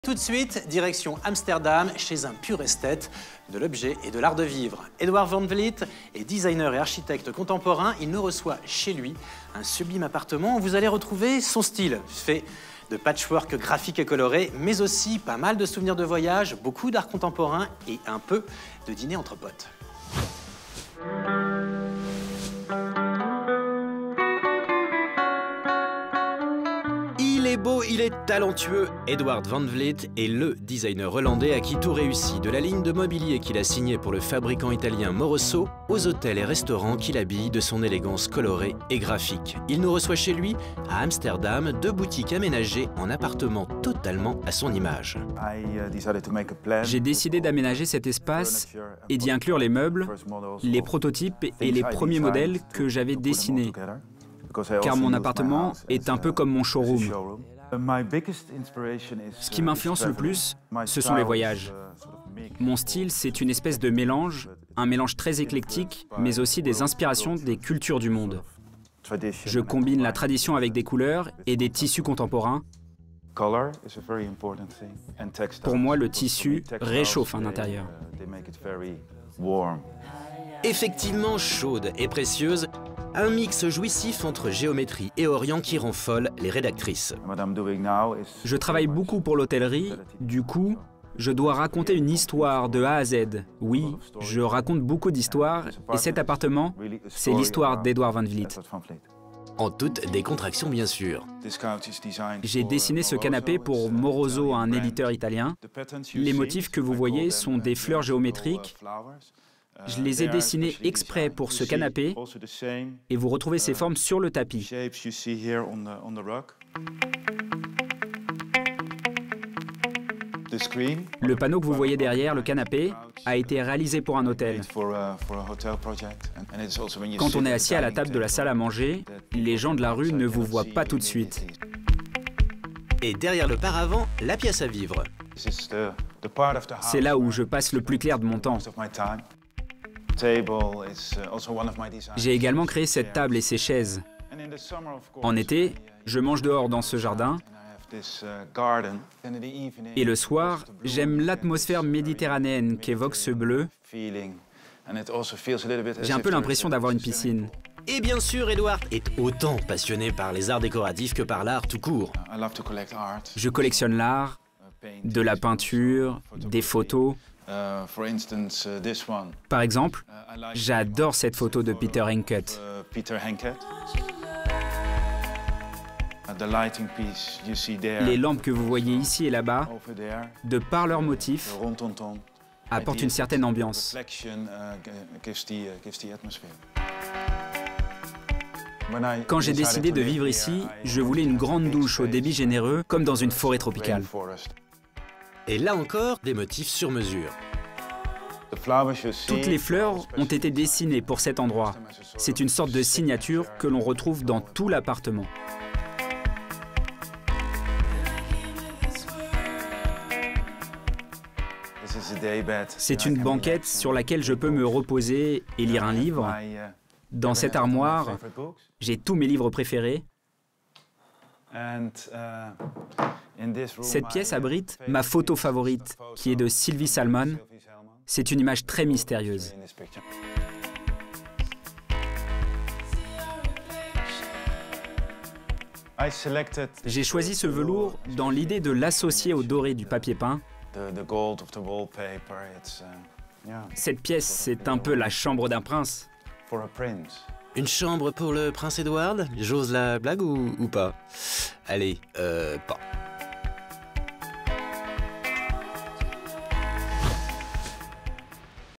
Tout de suite, direction Amsterdam, chez un pur esthète de l'objet et de l'art de vivre. Edouard Van Vliet est designer et architecte contemporain. Il nous reçoit chez lui un sublime appartement où vous allez retrouver son style, fait de patchwork graphique et coloré, mais aussi pas mal de souvenirs de voyage, beaucoup d'art contemporain et un peu de dîner entre potes. Il est beau, il est talentueux. Edouard Van Vliet est le designer hollandais à qui tout réussit, de la ligne de mobilier qu'il a signée pour le fabricant italien Moroso, aux hôtels et restaurants qu'il habille de son élégance colorée et graphique. Il nous reçoit chez lui, à Amsterdam, 2 boutiques aménagées en appartements totalement à son image. J'ai décidé d'aménager cet espace et d'y inclure les meubles, les prototypes et les premiers modèles que j'avais dessinés. Car mon appartement est un peu comme mon showroom. Ce qui m'influence le plus, ce sont les voyages. Mon style, c'est une espèce de mélange, un mélange très éclectique, mais aussi des inspirations des cultures du monde. Je combine la tradition avec des couleurs et des tissus contemporains. Pour moi, le tissu réchauffe un intérieur. Effectivement chaude et précieuse, un mix jouissif entre géométrie et orient qui rend folle les rédactrices. Je travaille beaucoup pour l'hôtellerie, du coup, je dois raconter une histoire de A à Z. Oui, je raconte beaucoup d'histoires et cet appartement, c'est l'histoire d'Edouard Van Vliet. En toute décontraction, bien sûr. J'ai dessiné ce canapé pour Moroso, un éditeur italien. Les motifs que vous voyez sont des fleurs géométriques. Je les ai dessinés exprès pour ce canapé et vous retrouvez ces formes sur le tapis. Le panneau que vous voyez derrière le canapé a été réalisé pour un hôtel. Quand on est assis à la table de la salle à manger, les gens de la rue ne vous voient pas tout de suite. Et derrière le paravent, la pièce à vivre. C'est là où je passe le plus clair de mon temps. J'ai également créé cette table et ces chaises. En été, je mange dehors dans ce jardin. Et le soir, j'aime l'atmosphère méditerranéenne qu'évoque ce bleu. J'ai un peu l'impression d'avoir une piscine. Et bien sûr, Edouard est autant passionné par les arts décoratifs que par l'art tout court. Je collectionne l'art, de la peinture, des photos. Par exemple, j'adore cette photo de Peter Henketh. Les lampes que vous voyez ici et là-bas, de par leurs motifs, apportent une certaine ambiance. Quand j'ai décidé de vivre ici, je voulais une grande douche au débit généreux, comme dans une forêt tropicale. Et là encore, des motifs sur mesure. Toutes les fleurs ont été dessinées pour cet endroit. C'est une sorte de signature que l'on retrouve dans tout l'appartement. C'est une banquette sur laquelle je peux me reposer et lire un livre. Dans cette armoire, j'ai tous mes livres préférés. Cette pièce abrite ma photo favorite, qui est de Sylvie Salmon. C'est une image très mystérieuse. J'ai choisi ce velours dans l'idée de l'associer au doré du papier peint. Cette pièce, c'est un peu la chambre d'un prince. Une chambre pour le prince Edward? J'ose la blague ou pas? Allez, pas.